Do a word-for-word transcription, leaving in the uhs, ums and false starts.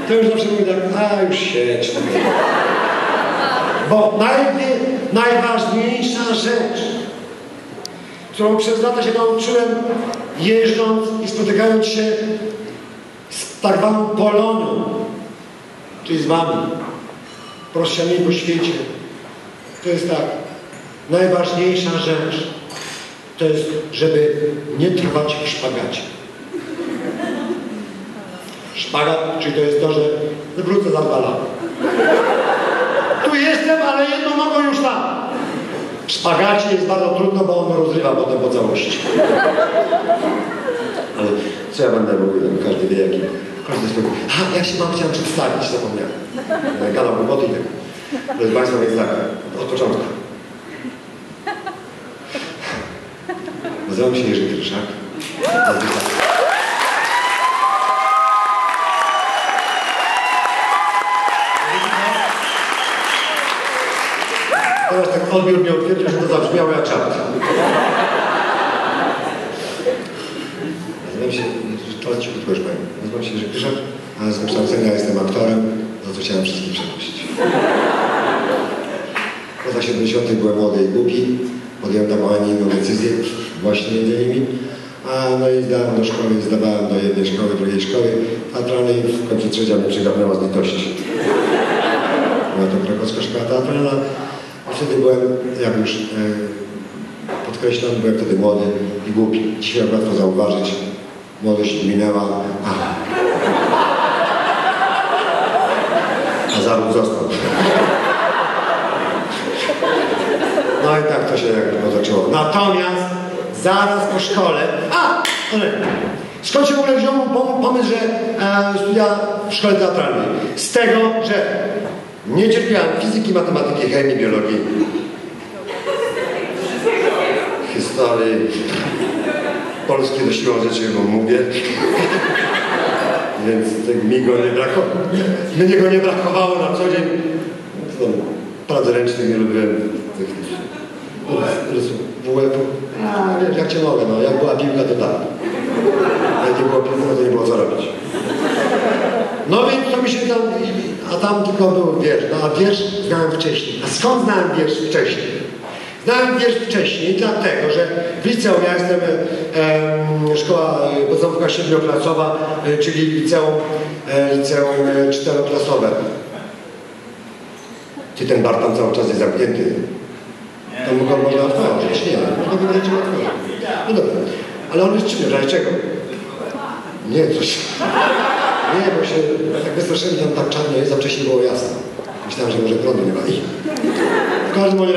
to już zawsze mówi tak, a już siedź. Bo najpierw, najważniejsza rzecz, którą przez lata się nauczyłem, jeżdżąc i spotykając się z tak zwaną Polonią, czyli z wami, rozsianymi po świecie, to jest tak, najważniejsza rzecz to jest, żeby nie trwać w szpagacie. Szpagat, czyli to jest to, że wrócę za dwa lata. Tu jestem, ale jedną nogą już tam. W szpagacie jest bardzo trudno, bo on rozrywa potem po całości. Ale co ja będę mówił, każdy wie jaki. Każdy swój. A, ja się mam chciałem przedstawić, zapomniałem. Gadał głupoty i tak. Proszę Państwa, więc tak, od początku. Nazywam się Jerzy Kryszak. Teraz tak odbiór mnie odwiedził, że to zabrzmiało jak czart. Nazywam się, teraz ci krótko już powiem. Nazywam się Jerzy Kryszak, a z wykształcenia jestem aktorem, za co chciałem wszystkich przeprosić. W latach siedemdziesiątych byłem młody i głupi, podjąłem taką, a nie inną decyzję, właśnie między innymi. A no i zdałem do szkoły, zdawałem do jednej szkoły, drugiej szkoły teatralnej i w końcu trzecia mnie przygarnęła z litości. Była to krakowska szkoła teatralna. A wtedy byłem, jak już e, podkreślam, byłem wtedy młody i głupi. Dzisiaj łatwo zauważyć, młodość minęła, a, a zawód został. No i tak to się jakby zaczęło. Natomiast zaraz po szkole, a, ale, skąd się w ogóle wziął pomysł, że e, studia w szkole teatralnej? Z tego, że nie cierpiałem fizyki, matematyki, chemii, biologii, historii, polskie do siłą rzeczy, bo mówię. Więc tak mi go nie brakowało. Mnie go nie brakowało na co dzień. Prac ręcznych nie lubiłem. W U E P-u. A wiesz, jak cię mogę, no. Jak była piłka, to tak. Jak nie było piłki, to nie było co robić. No więc to mi się tam, a tam tylko był wiersz, no a wiersz znałem wcześniej. A skąd znałem wiersz wcześniej? Znałem wiersz wcześniej dlatego, że w liceum, ja jestem e, szkoła podstawówka siedmioklasowa, e, czyli liceum, e, liceum e, czteroklasowe. Czy ten bar tam cały czas jest zamknięty? To mogą można otworzyć, nie, no to będziemy otworzyć. No dobra, ale on jest czym, że czego? Nie, coś. Nie, bo się tak wystraszyłem, tam tak czarno jest, za wcześnie było jasno. Myślałem, że może prądu nie ma. I w każdym